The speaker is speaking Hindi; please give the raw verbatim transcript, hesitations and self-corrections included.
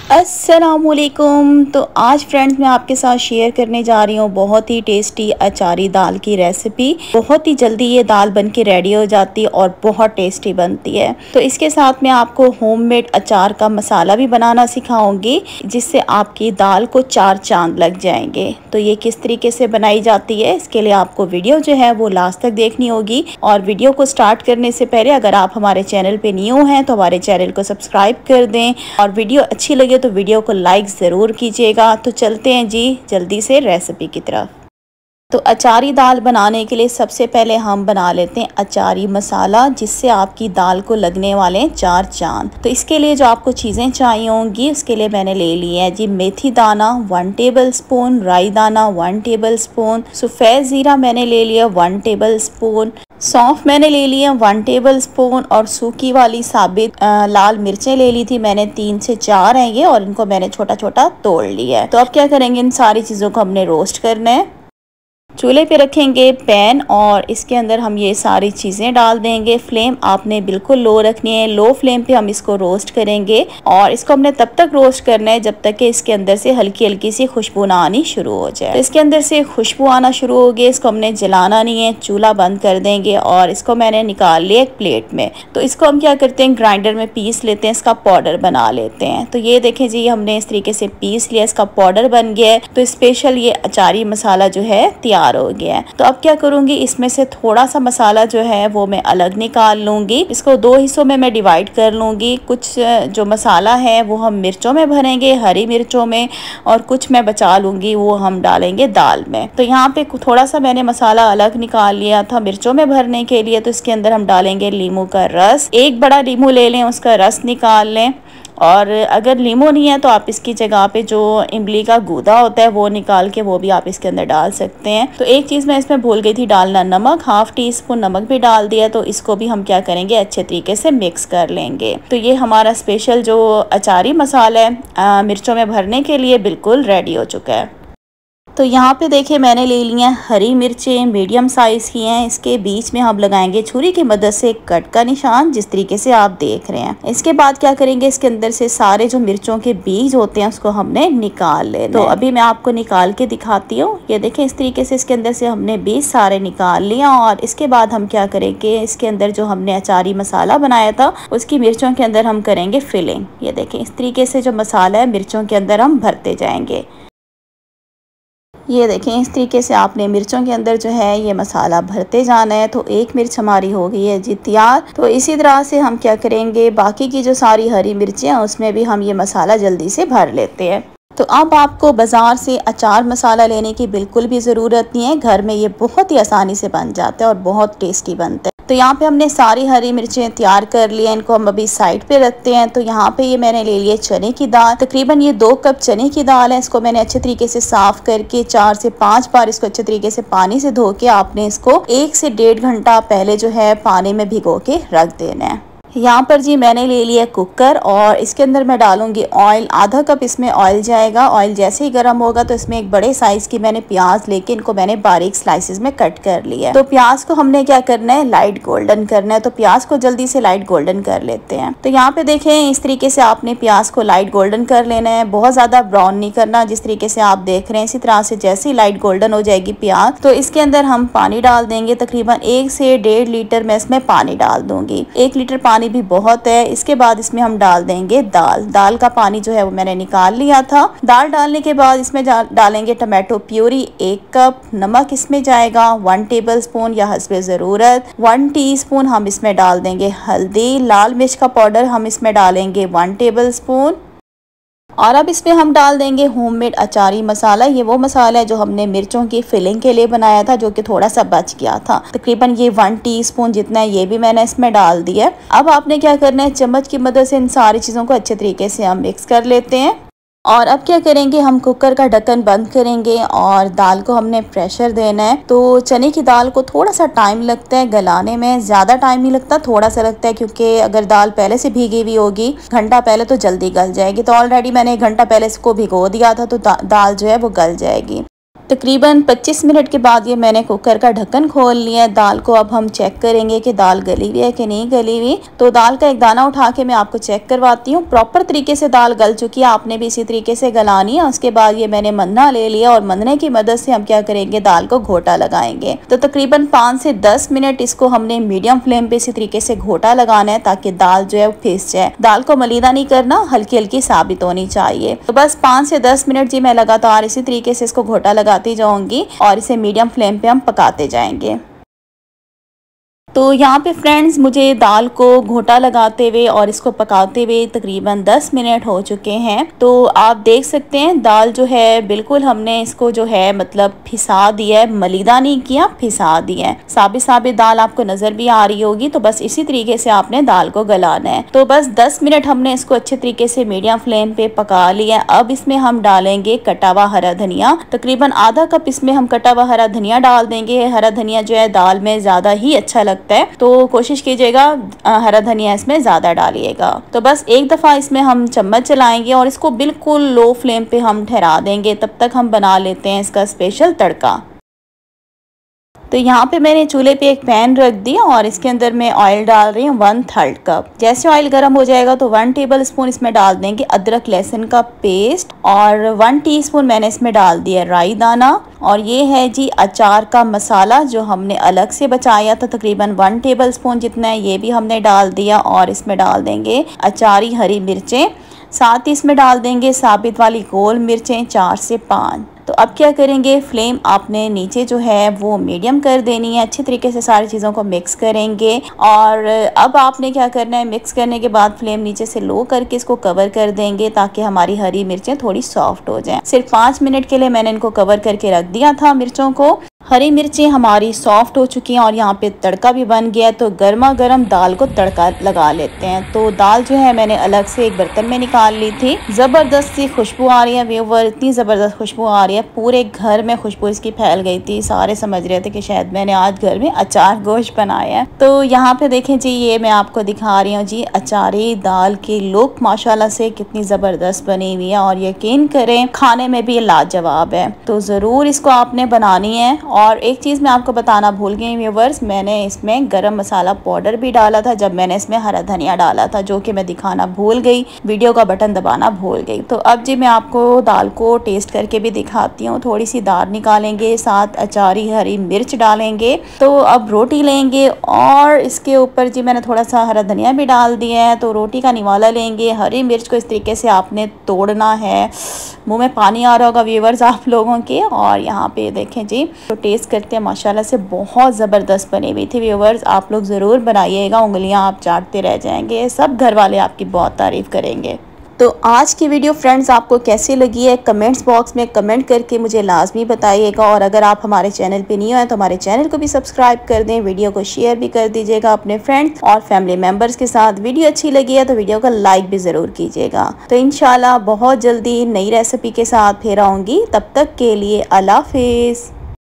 अस्सलामुअलैकुम। तो आज फ्रेंड्स मैं आपके साथ शेयर करने जा रही हूँ बहुत ही टेस्टी अचारी दाल की रेसिपी। बहुत ही जल्दी ये दाल बन के रेडी हो जाती है और बहुत टेस्टी बनती है। तो इसके साथ मैं आपको होममेड अचार का मसाला भी बनाना सिखाऊंगी, जिससे आपकी दाल को चार चांद लग जाएंगे। तो ये किस तरीके से बनाई जाती है, इसके लिए आपको वीडियो जो है वो लास्ट तक देखनी होगी। और वीडियो को स्टार्ट करने से पहले अगर आप हमारे चैनल पे न्यू हैं तो हमारे चैनल को सब्सक्राइब कर दें, और वीडियो अच्छी लगे तो वीडियो को लाइक ज़रूर कीजिएगा। तो चलते हैं जी जल्दी से रेसिपी की तरफ। तो अचारी दाल बनाने के लिए सबसे पहले हम बना लेते हैं अचारी मसाला, जिससे आपकी दाल को लगने वाले हैं चार चांद। तो इसके लिए जो आपको चीज़ें चाहिए होंगी उसके लिए मैंने ले ली है जी मेथी दाना वन टेबल स्पून, राई दाना वन टेबल स्पून, सफ़ेद ज़ीरा मैंने ले लिया वन टेबल स्पून, सौंफ मैंने ले लिया वन टेबल स्पून, और सूखी वाली साबित आ, लाल मिर्चें ले ली थी मैंने, तीन से चार हैं ये, और इनको मैंने छोटा छोटा तोड़ लिया है। तो अब क्या करेंगे, इन सारी चीज़ों को हमने रोस्ट करना है। चूल्हे पे रखेंगे पैन और इसके अंदर हम ये सारी चीज़ें डाल देंगे। फ्लेम आपने बिल्कुल लो रखनी है, लो फ्लेम पे हम इसको रोस्ट करेंगे। और इसको हमने तब तक रोस्ट करना है जब तक कि इसके अंदर से हल्की हल्की सी खुशबू ना आनी शुरू हो जाए। तो इसके अंदर से खुशबू आना शुरू हो गई, इसको हमने जलाना नहीं है, चूल्हा बंद कर देंगे। और इसको मैंने निकाल लिया एक प्लेट में। तो इसको हम क्या करते हैं, ग्राइंडर में पीस लेते हैं, इसका पाउडर बना लेते हैं। तो ये देखें जी, हमने इस तरीके से पीस लिया, इसका पाउडर बन गया है। तो स्पेशल ये अचारी मसाला जो है तैयार हो गया है। तो अब क्या करूंगी, इसमें से थोड़ा सा मसाला जो है वो मैं अलग निकाल लूंगी। इसको दो हिस्सों में मैं डिवाइड कर लूंगी। कुछ जो मसाला है वो हम मिर्चों में भरेंगे, हरी मिर्चों में, और कुछ मैं बचा लूंगी, वो हम डालेंगे दाल में। तो यहाँ पे थोड़ा सा मैंने मसाला अलग निकाल लिया था मिर्चों में भरने के लिए। तो इसके अंदर हम डालेंगे नींबू का रस, एक बड़ा नींबू ले लें, उसका रस निकाल लें। और अगर नींबू नहीं है तो आप इसकी जगह पे जो इमली का गूदा होता है वो निकाल के वो भी आप इसके अंदर डाल सकते हैं। तो एक चीज़ मैं इसमें भूल गई थी डालना, नमक, हाफ टी स्पून नमक भी डाल दिया। तो इसको भी हम क्या करेंगे, अच्छे तरीके से मिक्स कर लेंगे। तो ये हमारा स्पेशल जो अचारी मसाला है आ, मिर्चों में भरने के लिए बिल्कुल रेडी हो चुका है। तो यहाँ पे देखिए मैंने ले ली हैं हरी मिर्चें, मीडियम साइज़ की हैं। इसके बीच में हम लगाएंगे छुरी की मदद से कट का निशान, जिस तरीके से आप देख रहे हैं। इसके बाद क्या करेंगे, इसके अंदर से सारे जो मिर्चों के बीज होते हैं उसको हमने निकाल ले। तो अभी मैं आपको निकाल के दिखाती हूँ। ये देखें इस तरीके से इसके अंदर से हमने बीज सारे निकाल लिया। और इसके बाद हम क्या करेंगे, इसके अंदर जो हमने अचारी मसाला बनाया था उसकी मिर्चों के अंदर हम करेंगे फिलिंग। ये देखें इस तरीके से जो मसाला है मिर्चों के अंदर हम भरते जाएंगे। ये देखें इस तरीके से आपने मिर्चों के अंदर जो है ये मसाला भरते जाना है। तो एक मिर्च हमारी हो गई है जी तैयार। तो इसी तरह से हम क्या करेंगे, बाकी की जो सारी हरी मिर्चें हैं उसमें भी हम ये मसाला जल्दी से भर लेते हैं। तो अब आपको बाज़ार से अचार मसाला लेने की बिल्कुल भी ज़रूरत नहीं है, घर में ये बहुत ही आसानी से बन जाता है और बहुत टेस्टी बनता है। तो यहाँ पे हमने सारी हरी मिर्चें तैयार कर ली हैं, इनको हम अभी साइड पे रखते हैं। तो यहाँ पे ये मैंने ले लिया चने की दाल, तकरीबन ये दो कप चने की दाल है। इसको मैंने अच्छे तरीके से साफ़ करके चार से पाँच बार इसको अच्छे तरीके से पानी से धो के आपने इसको एक से डेढ़ घंटा पहले जो है पानी में भिगो के रख देना है। यहाँ पर जी मैंने ले लिया कुकर और इसके अंदर मैं डालूंगी ऑयल, आधा कप इसमें ऑयल जाएगा। ऑयल जैसे ही गर्म होगा तो इसमें एक बड़े साइज़ की मैंने प्याज लेके इनको मैंने बारीक स्लाइसेस में कट कर लिया। तो प्याज को हमने क्या करना है, लाइट गोल्डन करना है। तो प्याज को जल्दी से लाइट गोल्डन कर लेते हैं। तो यहाँ पे देखें इस तरीके से आपने प्याज को लाइट गोल्डन कर लेना है, बहुत ज़्यादा ब्राउन नहीं करना। जिस तरीके से आप देख रहे हैं इसी तरह से जैसे ही लाइट गोल्डन हो जाएगी प्याज, तो इसके अंदर हम पानी डाल देंगे। तकरीबन एक से डेढ़ लीटर मैं इसमें पानी डाल दूंगी, एक लीटर पानी भी बहुत है। इसके बाद इसमें हम डाल देंगे दाल। दाल का पानी जो है वो मैंने निकाल लिया था। दाल डालने के बाद इसमें डालेंगे टमाटो प्यूरी एक कप, नमक इसमें जाएगा वन टेबल स्पून या हस्बे ज़रूरत, वन टीस्पून हम इसमें डाल देंगे हल्दी, लाल मिर्च का पाउडर हम इसमें डालेंगे वन टेबल स्पून। और अब इसमें हम डाल देंगे होममेड अचारी मसाला। ये वो मसाला है जो हमने मिर्चों की फिलिंग के लिए बनाया था, जो कि थोड़ा सा बच गया था। तकरीबन ये वन टीस्पून जितना है ये भी मैंने इसमें डाल दिया। अब आपने क्या करना है, चम्मच की मदद से इन सारी चीज़ों को अच्छे तरीके से हम मिक्स कर लेते हैं। और अब क्या करेंगे, हम कुकर का ढक्कन बंद करेंगे और दाल को हमने प्रेशर देना है। तो चने की दाल को थोड़ा सा टाइम लगता है गलाने में, ज़्यादा टाइम नहीं लगता, थोड़ा सा लगता है, क्योंकि अगर दाल पहले से भीगी हुई होगी घंटा पहले तो जल्दी गल जाएगी। तो ऑलरेडी मैंने एक घंटा पहले इसको भिगो दिया था, तो दा, दाल जो है वो गल जाएगी। तकरीबन पच्चीस मिनट के बाद ये मैंने कुकर का ढक्कन खोल लिया है। दाल को अब हम चेक करेंगे कि दाल गली हुई है कि नहीं गली हुई। तो दाल का एक दाना उठा के मैं आपको चेक करवाती हूँ। प्रॉपर तरीके से दाल गल चुकी है, आपने भी इसी तरीके से गलानी है। उसके बाद ये मैंने मन्ना ले लिया और मन्ने की मदद से हम क्या करेंगे, दाल को घोटा लगाएंगे। तो तकरीबन पाँच से दस मिनट इसको हमने मीडियम फ्लेम पे इसी तरीके से घोटा लगाना है ताकि दाल जो है वो फिस जाए। दाल को मलीदा नहीं करना, हल्की हल्की साबित होनी चाहिए। तो बस पाँच से दस मिनट जी मैं लगातार इसी तरीके से इसको घोटा लगाती जाऊंगी और इसे मीडियम फ्लेम पे हम पकाते जाएंगे। तो यहाँ पे फ्रेंड्स मुझे दाल को घोटा लगाते हुए और इसको पकाते हुए तकरीबन दस मिनट हो चुके हैं। तो आप देख सकते हैं दाल जो है बिल्कुल हमने इसको जो है मतलब फिसा दिया है, मलीदा नहीं किया, फिसा दिया है। साबित साबित दाल आपको नज़र भी आ रही होगी। तो बस इसी तरीके से आपने दाल को गलाना है। तो बस दस मिनट हमने इसको अच्छे तरीके से मीडियम फ्लेम पे पका लिया। अब इसमें हम डालेंगे कटा हुआ हरा धनिया। तकरीबन आधा कप इसमें हम कटा हुआ हरा धनिया डाल देंगे। हरा धनिया जो है दाल में ज़्यादा ही अच्छा लगता है, तो कोशिश कीजिएगा हरा धनिया इसमें ज़्यादा डालिएगा। तो बस एक दफ़ा इसमें हम चम्मच चलाएंगे और इसको बिल्कुल लो फ्लेम पे हम ठहरा देंगे। तब तक हम बना लेते हैं इसका स्पेशल तड़का। तो यहाँ पे मैंने चूल्हे पे एक पैन रख दिया और इसके अंदर मैं ऑयल डाल रही हूँ वन थर्ड कप। जैसे ऑयल गर्म हो जाएगा तो वन टेबल स्पून इसमें डाल देंगे अदरक लहसुन का पेस्ट और वन टीस्पून मैंने इसमें डाल दिया राई दाना। और ये है जी अचार का मसाला जो हमने अलग से बचाया था, तकरीबन वन टेबल स्पून जितना है, ये भी हमने डाल दिया। और इसमें डाल देंगे अचारी हरी मिर्चें, साथ ही इसमें डाल देंगे साबित वाली गोल मिर्चें चार से पाँच। तो अब क्या करेंगे, फ्लेम आपने नीचे जो है वो मीडियम कर देनी है। अच्छी तरीके से सारी चीज़ों को मिक्स करेंगे। और अब आपने क्या करना है, मिक्स करने के बाद फ्लेम नीचे से लो करके इसको कवर कर देंगे ताकि हमारी हरी मिर्चें थोड़ी सॉफ्ट हो जाएं। सिर्फ पाँच मिनट के लिए मैंने इनको कवर करके रख दिया था मिर्चों को। हरी मिर्चें हमारी सॉफ्ट हो चुकी हैं और यहाँ पे तड़का भी बन गया है। तो गर्मा गर्म दाल को तड़का लगा लेते हैं। तो दाल जो है मैंने अलग से एक बर्तन में निकाल ली थी। ज़बरदस्त सी खुशबू आ रही है व्यूवर, इतनी ज़बरदस्त खुशबू आ रही है, पूरे घर में खुशबू इसकी फैल गई थी। सारे समझ रहे थे कि शायद मैंने आज घर में अचार गोश्त बनाया है। तो यहाँ पे देखें जी, ये मैं आपको दिखा रही हूँ जी अचारी दाल की लुक माशाल्लाह से कितनी ज़बरदस्त बनी हुई है और यकीन करें खाने में भी लाजवाब है। तो ज़रूर इसको आपने बनानी है। और एक चीज़ मैं आपको बताना भूल गई व्यूवर्स, मैंने इसमें गरम मसाला पाउडर भी डाला था जब मैंने इसमें हरा धनिया डाला था, जो कि मैं दिखाना भूल गई, वीडियो का बटन दबाना भूल गई। तो अब जी मैं आपको दाल को टेस्ट करके भी दिखाती हूँ। थोड़ी सी दाल निकालेंगे, साथ अचारी हरी मिर्च डालेंगे। तो अब रोटी लेंगे और इसके ऊपर जी मैंने थोड़ा सा हरा धनिया भी डाल दिया है। तो रोटी का निवाला लेंगे, हरी मिर्च को इस तरीके से आपने तोड़ना है। मुँह में पानी आ रहा होगा व्यूवर्स आप लोगों के। और यहाँ पे देखें जी, तो टेस्ट करते हैं, माशाल्लाह से बहुत ज़बरदस्त बनी हुई थी व्यूवर्स। आप लोग ज़रूर बनाइएगा, उंगलियां आप चाटते रह जाएंगे, सब घर वाले आपकी बहुत तारीफ़ करेंगे। तो आज की वीडियो फ्रेंड्स आपको कैसी लगी है कमेंट्स बॉक्स में कमेंट करके मुझे लाजमी बताइएगा। और अगर आप हमारे चैनल पे नहीं आए तो हमारे चैनल को भी सब्सक्राइब कर दें, वीडियो को शेयर भी कर दीजिएगा अपने फ्रेंड्स और फैमिली मेम्बर्स के साथ। वीडियो अच्छी लगी है तो वीडियो का लाइक भी ज़रूर कीजिएगा। तो इंशाल्लाह बहुत जल्दी नई रेसिपी के साथ फिर आऊँगी, तब तक के लिए अल्लाह हाफिज़।